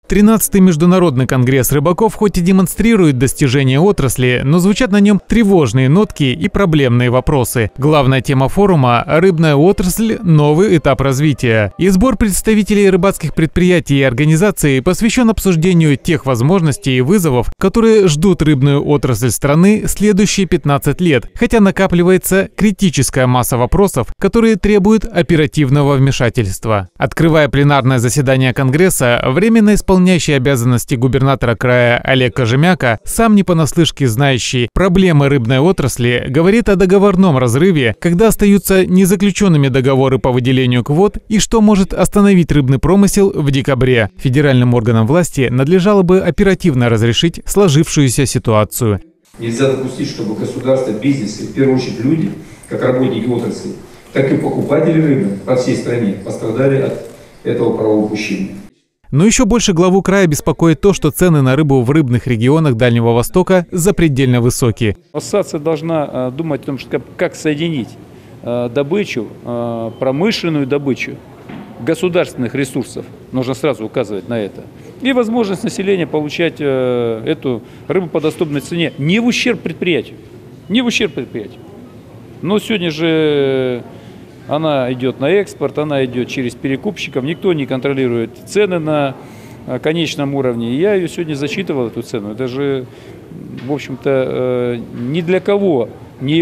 13-й международный конгресс рыбаков хоть и демонстрирует достижения отрасли, но звучат на нем тревожные нотки и проблемные вопросы. Главная тема форума – рыбная отрасль, новый этап развития. И сбор представителей рыбацких предприятий и организаций посвящен обсуждению тех возможностей и вызовов, которые ждут рыбную отрасль страны следующие 15 лет, хотя накапливается критическая масса вопросов, которые требуют оперативного вмешательства. Открывая пленарное заседание Конгресса, временно исполняющий обязанности губернатора края Олег Кожемяка, сам не понаслышке знающий проблемы рыбной отрасли, говорит о договорном разрыве, когда остаются незаключенными договоры по выделению квот и что может остановить рыбный промысел в декабре. Федеральным органам власти надлежало бы оперативно разрешить сложившуюся ситуацию. Нельзя допустить, чтобы государство, бизнес и в первую очередь люди, как работники отрасли, так и покупатели рыбы по всей стране пострадали от этого правоупущения. Но еще больше главу края беспокоит то, что цены на рыбу в рыбных регионах Дальнего Востока запредельно высокие. Ассоциация должна думать о том, как соединить добычу, промышленную добычу государственных ресурсов, нужно сразу указывать на это, и возможность населения получать эту рыбу по доступной цене не в ущерб предприятию. Не в ущерб предприятию. Но сегодня же она идет на экспорт, она идет через перекупщиков, никто не контролирует цены на конечном уровне. Я ее сегодня зачитывал, эту цену. Это же, в общем-то, ни для кого не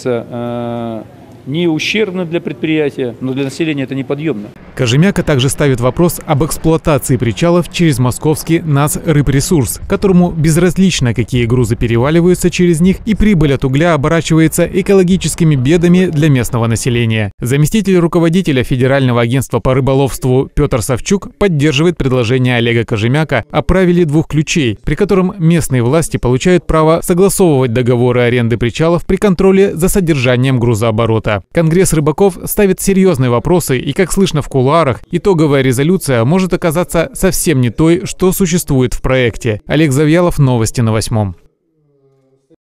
является не ущербным для предприятия, но для населения это неподъемно. Кожемяка также ставит вопрос об эксплуатации причалов через московский НАС «Рыбресурс», которому безразлично, какие грузы переваливаются через них, и прибыль от угля оборачивается экологическими бедами для местного населения. Заместитель руководителя Федерального агентства по рыболовству Петр Савчук поддерживает предложение Олега Кожемяка о правиле двух ключей, при котором местные власти получают право согласовывать договоры аренды причалов при контроле за содержанием грузооборота. Конгресс рыбаков ставит серьезные вопросы, и, как слышно в кулуарах, итоговая резолюция может оказаться совсем не той, что существует в проекте. Олег Завьялов, новости на 8.